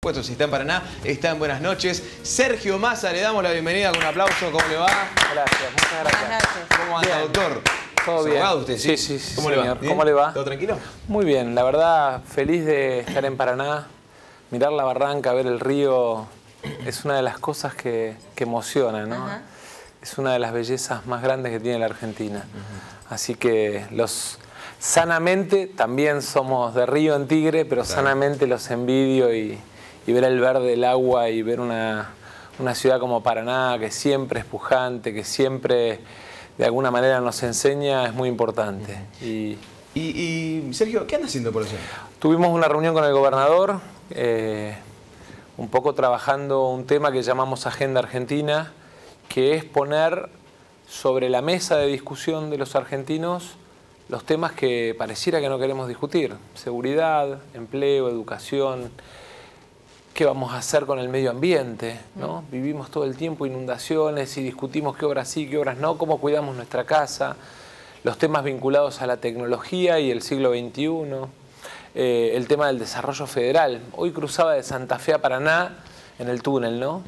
supuesto, si está en Paraná, está en Buenas Noches. Sergio Massa, le damos la bienvenida con un aplauso. ¿Cómo le va? Gracias, muchas gracias. Buenas noches. ¿Cómo anda, doctor? Todo bien. ¿Abogado usted? Sí, ¿Cómo le va? señor. ¿Cómo le va? ¿Todo tranquilo? Muy bien, la verdad, feliz de estar en Paraná. Mirar la barranca, ver el río, es una de las cosas que emociona, ¿no? Ajá. Es una de las bellezas más grandes que tiene la Argentina. Así que sanamente, también somos de río en Tigre, pero sanamente los envidio y ver el verde del agua y ver una ciudad como Paraná, que siempre es pujante, que siempre de alguna manera nos enseña, es muy importante. Y Sergio, ¿qué anda haciendo por allá? Tuvimos una reunión con el gobernador, un poco trabajando un tema que llamamos Agenda Argentina, que es poner sobre la mesa de discusión de los argentinos los temas que pareciera que no queremos discutir: seguridad, empleo, educación. ¿Qué vamos a hacer con el medio ambiente? ¿No? Vivimos todo el tiempo inundaciones y discutimos qué obras sí, qué obras no, cómo cuidamos nuestra casa, los temas vinculados a la tecnología y el siglo XXI, el tema del desarrollo federal. Hoy cruzaba de Santa Fe a Paraná en el túnel, ¿no?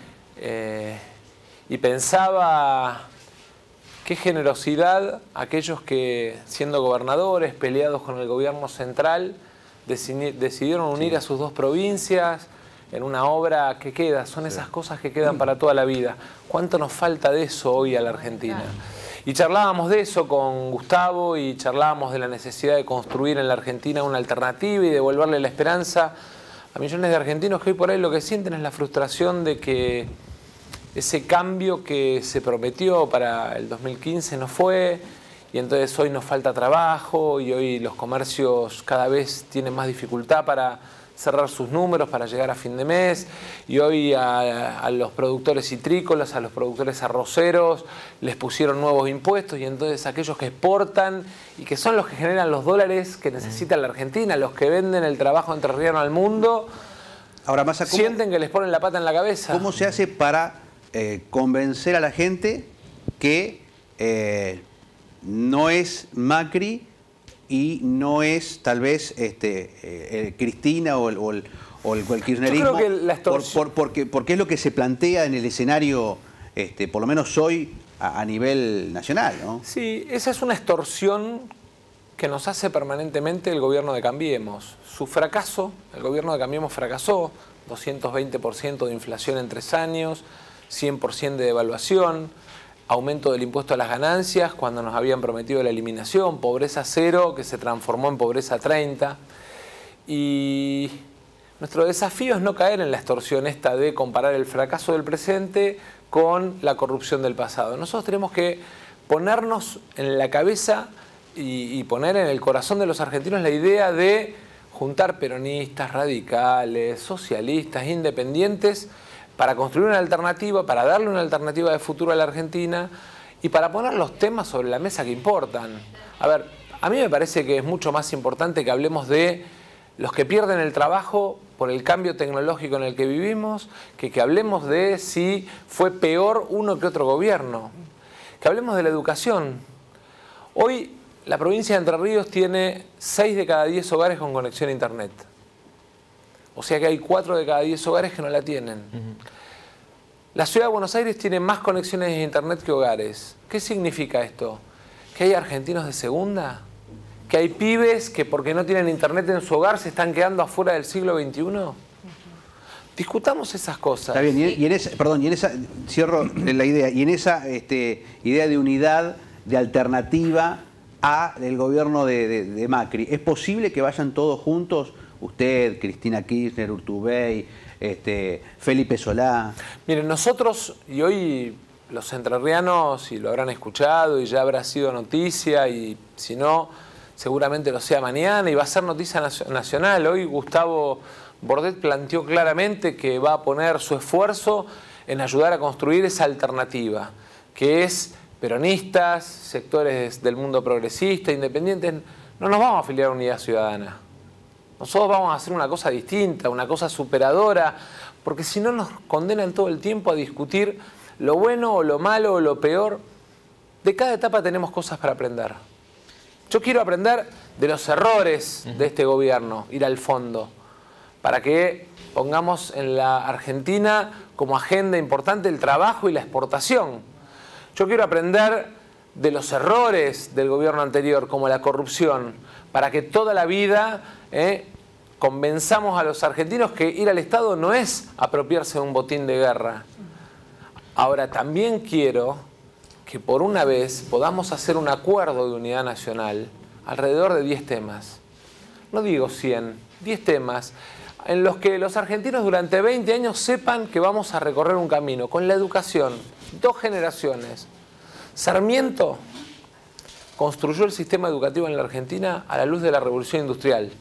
Y pensaba qué generosidad aquellos que, siendo gobernadores, peleados con el gobierno central, decidieron unir a sus dos provincias en una obra que queda. Son esas cosas que quedan para toda la vida. ¿Cuánto nos falta de eso hoy a la Argentina? Y charlábamos de eso con Gustavo y charlábamos de la necesidad de construir en la Argentina una alternativa y devolverle la esperanza a millones de argentinos que hoy por ahí lo que sienten es la frustración de que ese cambio que se prometió para el 2015 no fue, y entonces hoy nos falta trabajo y hoy los comercios cada vez tienen más dificultad para cerrar sus números, para llegar a fin de mes, y hoy a los productores citrícolas, a los productores arroceros les pusieron nuevos impuestos, y entonces aquellos que exportan y que son los que generan los dólares que necesita la Argentina, los que venden el trabajo entrerriano al mundo, ahora, Massa, sienten que les ponen la pata en la cabeza. ¿Cómo se hace para convencer a la gente que no es Macri y no es tal vez Cristina o el kirchnerismo? Yo creo que la extorsión... porque es lo que se plantea en el escenario, por lo menos hoy, a nivel nacional, ¿no? Sí, esa es una extorsión que nos hace permanentemente el gobierno de Cambiemos. Su fracaso, el gobierno de Cambiemos fracasó, 220% de inflación en 3 años, 100% de devaluación, aumento del impuesto a las ganancias cuando nos habían prometido la eliminación, pobreza cero que se transformó en pobreza 30. Y nuestro desafío es no caer en la extorsión esta de comparar el fracaso del presente con la corrupción del pasado. Nosotros tenemos que ponernos en la cabeza y poner en el corazón de los argentinos la idea de juntar peronistas, radicales, socialistas, independientes, para construir una alternativa, para darle una alternativa de futuro a la Argentina y para poner los temas sobre la mesa que importan. A ver, a mí me parece que es mucho más importante que hablemos de los que pierden el trabajo por el cambio tecnológico en el que vivimos, que hablemos de si fue peor uno que otro gobierno, que hablemos de la educación. Hoy la provincia de Entre Ríos tiene 6 de cada 10 hogares con conexión a internet. O sea que hay 4 de cada 10 hogares que no la tienen. La ciudad de Buenos Aires tiene más conexiones de internet que hogares. ¿Qué significa esto? ¿Que hay argentinos de segunda? ¿Que hay pibes que porque no tienen internet en su hogar se están quedando afuera del siglo XXI? Discutamos esas cosas. Está bien, y en esa, cierro la idea, y en esa idea de unidad, de alternativa al gobierno de Macri, ¿es posible que vayan todos juntos? Usted, Cristina Kirchner, Urtubey, Felipe Solá. Miren, nosotros, y hoy los entrerrianos, y lo habrán escuchado, y ya habrá sido noticia, y si no, seguramente lo sea mañana, y va a ser noticia nacional. Hoy Gustavo Bordet planteó claramente que va a poner su esfuerzo en ayudar a construir esa alternativa, que es peronistas, sectores del mundo progresista, independientes. No nos vamos a afiliar a Unidad Ciudadana. Nosotros vamos a hacer una cosa distinta, una cosa superadora, porque si no nos condenan todo el tiempo a discutir lo bueno o lo malo o lo peor. De cada etapa tenemos cosas para aprender. Yo quiero aprender de los errores de este gobierno, ir al fondo, para que pongamos en la Argentina como agenda importante el trabajo y la exportación. Yo quiero aprender de los errores del gobierno anterior, como la corrupción, para que toda la vida convenzamos a los argentinos que ir al Estado no es apropiarse de un botín de guerra. Ahora, también quiero que por una vez podamos hacer un acuerdo de unidad nacional alrededor de 10 temas. No digo 100, 10 temas en los que los argentinos durante 20 años sepan que vamos a recorrer un camino con la educación. 2 generaciones. Sarmiento construyó el sistema educativo en la Argentina a la luz de la Revolución Industrial.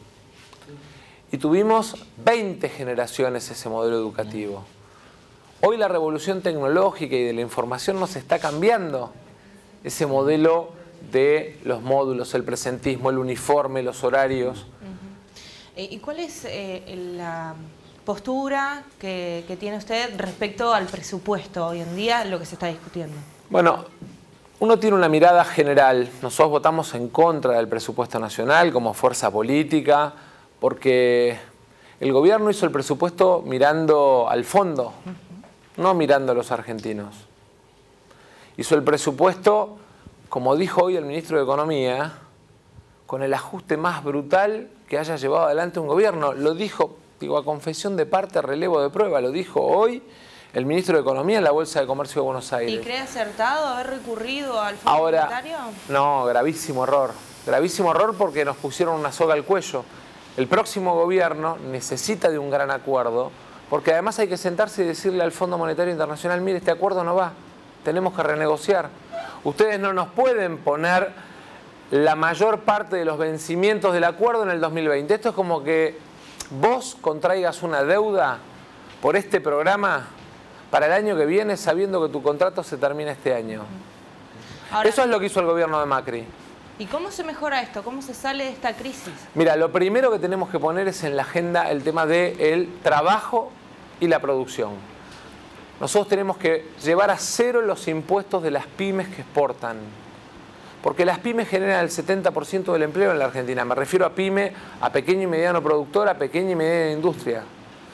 Y tuvimos 20 generaciones ese modelo educativo. Hoy la revolución tecnológica y de la información nos está cambiando ese modelo de los módulos, el presentismo, el uniforme, los horarios. ¿Y cuál es la postura que tiene usted respecto al presupuesto hoy en día, lo que se está discutiendo? Bueno, uno tiene una mirada general. Nosotros votamos en contra del presupuesto nacional como fuerza política porque el gobierno hizo el presupuesto mirando al fondo, no mirando a los argentinos. Hizo el presupuesto, como dijo hoy el ministro de Economía, con el ajuste más brutal que haya llevado adelante un gobierno. Lo dijo, digo, a confesión de parte, relevo de prueba, lo dijo hoy el ministro de Economía en la Bolsa de Comercio de Buenos Aires. ¿Y cree acertado haber recurrido al Fondo Monetario? No, gravísimo error. Gravísimo error porque nos pusieron una soga al cuello. El próximo gobierno necesita de un gran acuerdo, porque además hay que sentarse y decirle al Fondo Monetario Internacional, mire, este acuerdo no va, tenemos que renegociar. Ustedes no nos pueden poner la mayor parte de los vencimientos del acuerdo en el 2020. Esto es como que vos contraigas una deuda por este programa para el año que viene sabiendo que tu contrato se termina este año. Ahora, eso es lo que hizo el gobierno de Macri. ¿Y cómo se mejora esto? ¿Cómo se sale de esta crisis? Mira, lo primero que tenemos que poner es en la agenda el tema del trabajo y la producción. Nosotros tenemos que llevar a cero los impuestos de las pymes que exportan. Porque las pymes generan el 70% del empleo en la Argentina. Me refiero a pyme, a pequeño y mediano productor, a pequeña y mediana industria.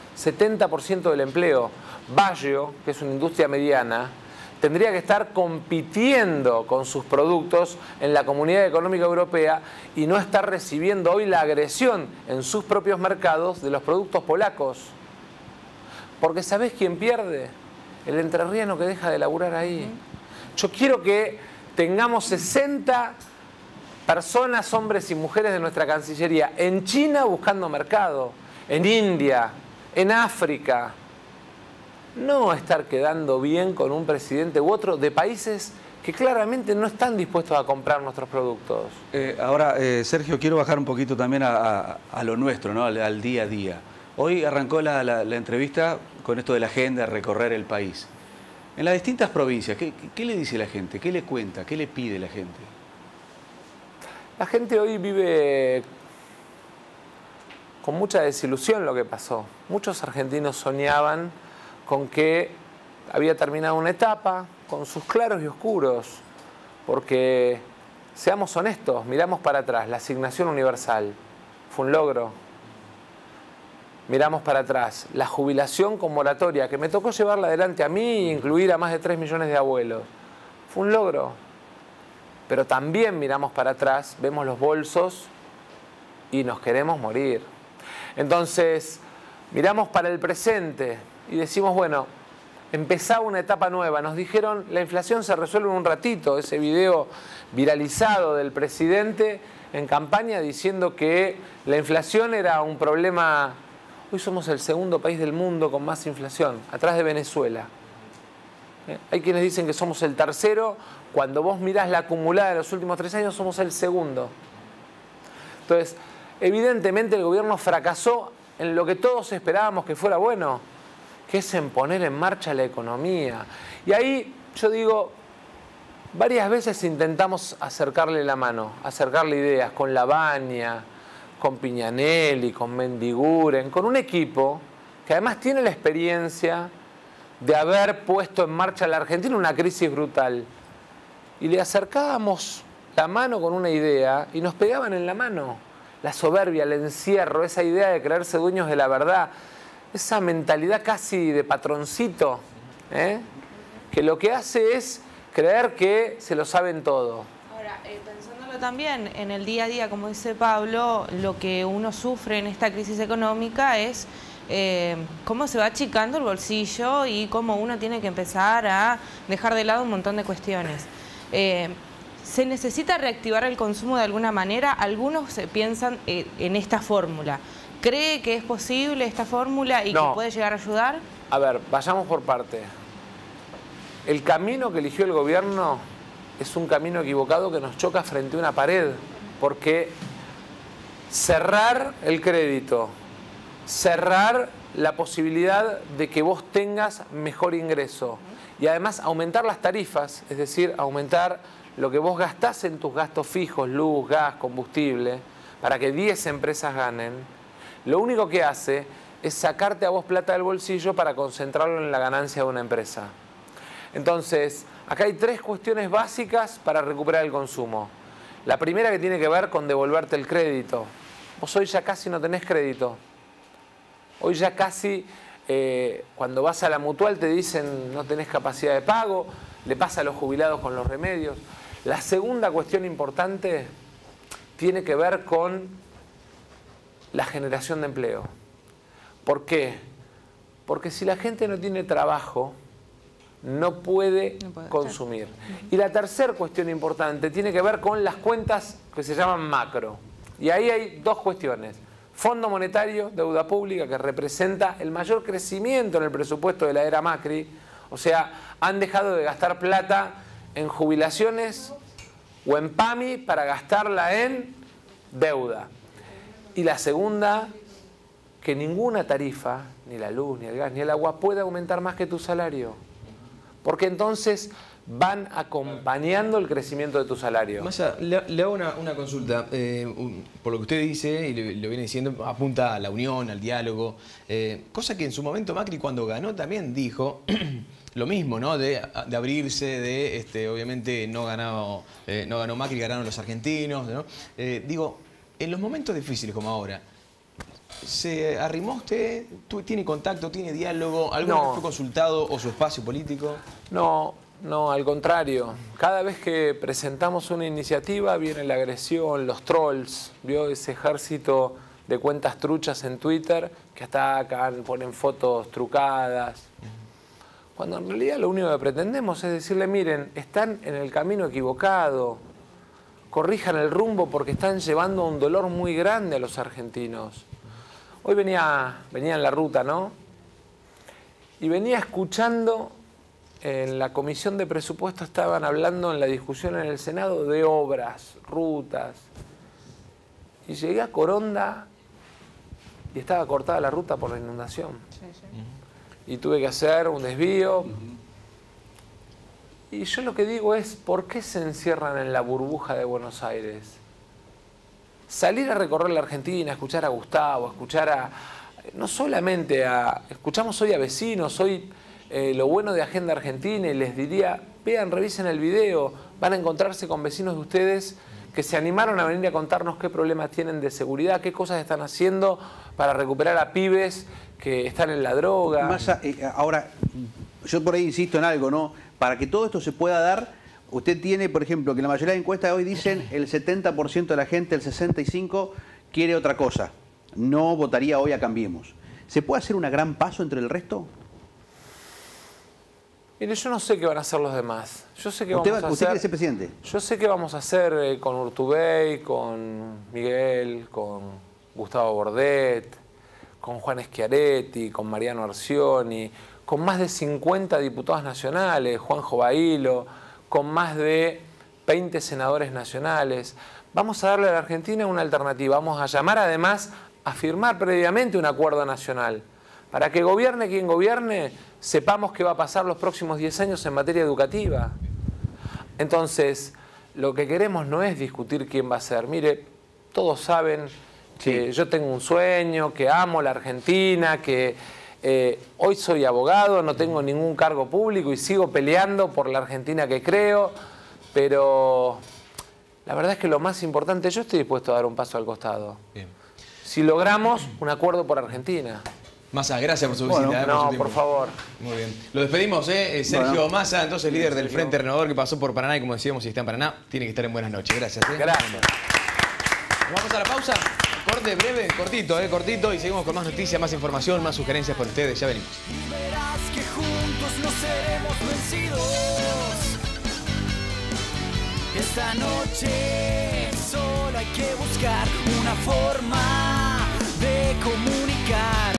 70% del empleo. Baggio, que es una industria mediana, tendría que estar compitiendo con sus productos en la Comunidad Económica Europea y no estar recibiendo hoy la agresión en sus propios mercados de los productos polacos. Porque ¿sabés quién pierde? El entrerriano que deja de laburar ahí. Yo quiero que tengamos 60 personas, hombres y mujeres de nuestra Cancillería en China buscando mercado, en India, en África. No estar quedando bien con un presidente u otro de países que claramente no están dispuestos a comprar nuestros productos. Ahora, Sergio, quiero bajar un poquito también a lo nuestro, ¿no? Al día a día. Hoy arrancó la entrevista con esto de la agenda, de recorrer el país. En las distintas provincias, ¿qué le dice la gente? ¿Qué le cuenta? ¿Qué le pide la gente? La gente hoy vive con mucha desilusión lo que pasó. Muchos argentinos soñaban con que había terminado una etapa, con sus claros y oscuros, porque, seamos honestos, miramos para atrás, la asignación universal fue un logro. Miramos para atrás, la jubilación con moratoria, que me tocó llevarla adelante a mí e incluir a más de 3 millones de abuelos, fue un logro. Pero también miramos para atrás, vemos los bolsos y nos queremos morir. Entonces, miramos para el presente y decimos, bueno, empezaba una etapa nueva. Nos dijeron, la inflación se resuelve en un ratito. Ese video viralizado del presidente en campaña diciendo que la inflación era un problema. Hoy somos el segundo país del mundo con más inflación, atrás de Venezuela. Hay quienes dicen que somos el tercero. Cuando vos mirás la acumulada de los últimos 3 años, somos el segundo. Entonces, evidentemente el gobierno fracasó en lo que todos esperábamos que fuera bueno, que es en poner en marcha la economía. Y ahí, yo digo, varias veces intentamos acercarle la mano, acercarle ideas con Lavagna, con Piñanelli, con Mendiguren, con un equipo que además tiene la experiencia de haber puesto en marcha a la Argentina una crisis brutal. Y le acercábamos la mano con una idea y nos pegaban en la mano. La soberbia, el encierro, esa idea de creerse dueños de la verdad. esa mentalidad casi de patroncito, que lo que hace es creer que se lo saben todo. Ahora, pensándolo también en el día a día, como dice Pablo, lo que uno sufre en esta crisis económica es cómo se va achicando el bolsillo y cómo uno tiene que empezar a dejar de lado un montón de cuestiones. ¿Se necesita reactivar el consumo de alguna manera? Algunos piensan en esta fórmula. ¿Cree que es posible esta fórmula y que puede llegar a ayudar? A ver, vayamos por parte. El camino que eligió el gobierno es un camino equivocado que nos choca frente a una pared, porque cerrar el crédito, cerrar la posibilidad de que vos tengas mejor ingreso y además aumentar las tarifas, es decir, aumentar lo que vos gastás en tus gastos fijos, luz, gas, combustible, para que 10 empresas ganen, lo único que hace es sacarte a vos plata del bolsillo para concentrarlo en la ganancia de una empresa. Entonces, acá hay 3 cuestiones básicas para recuperar el consumo. La primera, que tiene que ver con devolverte el crédito. Vos hoy ya casi no tenés crédito. Hoy ya casi, cuando vas a la mutual te dicen no tenés capacidad de pago, le pasa a los jubilados con los remedios. La segunda cuestión importante tiene que ver con la generación de empleo. ¿Por qué? Porque si la gente no tiene trabajo, no puede consumir. Y la tercera cuestión importante tiene que ver con las cuentas que se llaman macro. Y ahí hay 2 cuestiones. Fondo Monetario, deuda pública, que representa el mayor crecimiento en el presupuesto de la era Macri. O sea, han dejado de gastar plata en jubilaciones o en PAMI para gastarla en deuda. Y la segunda, que ninguna tarifa, ni la luz, ni el gas, ni el agua, puede aumentar más que tu salario. Porque entonces van acompañando el crecimiento de tu salario. Massa, le hago una consulta. Por lo que usted dice, y lo viene diciendo, apunta a la unión, al diálogo. Cosa que en su momento Macri, cuando ganó, también dijo lo mismo, ¿no? De abrirse, obviamente no ganó Macri, ganaron los argentinos, ¿no? Digo, en los momentos difíciles como ahora, ¿se arrimó usted? ¿Tiene contacto? ¿Tiene diálogo? ¿Alguna vez fue consultado o su espacio político? No, al contrario. Cada vez que presentamos una iniciativa viene la agresión, los trolls, ¿vio? Ese ejército de cuentas truchas en Twitter que atacan, ponen fotos trucadas. Cuando en realidad lo único que pretendemos es decirle, miren, están en el camino equivocado, corrijan el rumbo porque están llevando un dolor muy grande a los argentinos. Hoy venía en la ruta, ¿no? Y venía escuchando, en la comisión de presupuesto estaban hablando en la discusión en el Senado de obras, rutas. Y llegué a Coronda y estaba cortada la ruta por la inundación. Y tuve que hacer un desvío. Y yo lo que digo es, ¿por qué se encierran en la burbuja de Buenos Aires? Salir a recorrer la Argentina, escuchar a Gustavo, no solamente escuchamos hoy a vecinos, hoy lo bueno de Agenda Argentina, y les diría, vean, revisen el video, van a encontrarse con vecinos de ustedes que se animaron a venir a contarnos qué problemas tienen de seguridad, qué cosas están haciendo para recuperar a pibes que están en la droga. Massa, ahora, yo por ahí insisto en algo, ¿no? Para que todo esto se pueda dar, usted tiene, por ejemplo, que la mayoría de encuestas de hoy dicen el 70% de la gente, el 65%, quiere otra cosa. No votaría hoy a Cambiemos. ¿Se puede hacer un gran paso entre el resto? Mire, yo no sé qué van a hacer los demás. Yo sé qué ¿Usted vamos a hacer. quiere ser presidente? Yo sé qué vamos a hacer con Urtubey, con Miguel, con Gustavo Bordet, con Juan Schiaretti, con Mariano Arcioni, con más de 50 diputados nacionales, Juanjo Bailo, con más de 20 senadores nacionales. Vamos a darle a la Argentina una alternativa. Vamos a llamar además a firmar previamente un acuerdo nacional. Para que gobierne quien gobierne, sepamos qué va a pasar los próximos 10 años en materia educativa. Entonces, lo que queremos no es discutir quién va a ser. Mire, todos saben que yo tengo un sueño, que amo la Argentina, que hoy soy abogado, no tengo ningún cargo público y sigo peleando por la Argentina que creo, pero la verdad es que lo más importante, yo estoy dispuesto a dar un paso al costado. Bien. Si logramos un acuerdo por Argentina. Massa, gracias por su visita. Bueno, no, su tiempo. por favor. Muy bien. Lo despedimos, Sergio Bueno. Massa, entonces líder del Frente Renovador que pasó por Paraná y como decíamos, si está en Paraná, tiene que estar en Buenas Noches. Gracias. Gracias. Nos vamos a la pausa. Corte breve, cortito, cortito. Y seguimos con más noticias, más información, más sugerencias por ustedes. Ya venimos. Y verás que juntos no seremos vencidos. Esta noche solo hay que buscar una forma de comunicar.